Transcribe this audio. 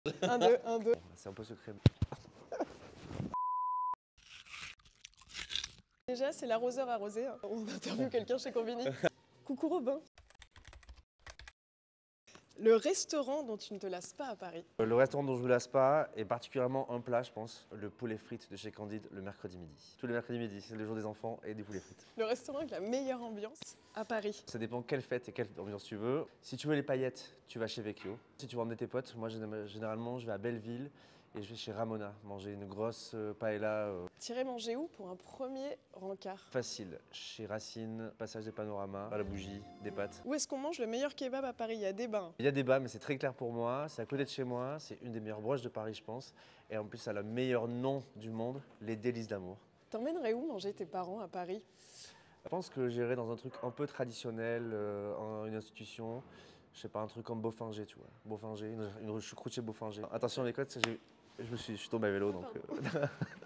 1, 2, 1, 2. C'est un peu secret. Déjà, c'est l'arroseur arrosé. Hein. On interviewe quelqu'un chez Combini. Coucou Robin. Le restaurant dont tu ne te lasses pas à Paris. Le restaurant dont je me lasse pas, et particulièrement un plat, je pense, le poulet frites de chez Candide le mercredi midi. Tous les mercredis midi, c'est le jour des enfants et des poulets frites. Le restaurant avec la meilleure ambiance à Paris. Ça dépend quelle fête et quelle ambiance tu veux. Si tu veux les paillettes, tu vas chez Vecchio. Si tu veux emmener tes potes, moi généralement je vais à Belleville et je vais chez Ramona manger une grosse paella T'irais manger où pour un premier rencard? facile. Chez Racine, passage des panoramas, à la bougie, des pâtes. Où est-ce qu'on mange le meilleur kebab à Paris? Il y a des bains. Il y a des bas, mais c'est très clair pour moi. C'est à côté de chez moi. C'est une des meilleures broches de Paris, je pense. Et en plus, ça a le meilleur nom du monde, les délices d'amour. T'emmènerais où manger tes parents à Paris? Je pense que j'irai dans un truc un peu traditionnel, une institution. Je sais pas, un truc comme Beaufinger, tu vois. Beaufinger, une choucroute chez Beaufinger. Attention les côtes, je suis tombé à vélo, donc...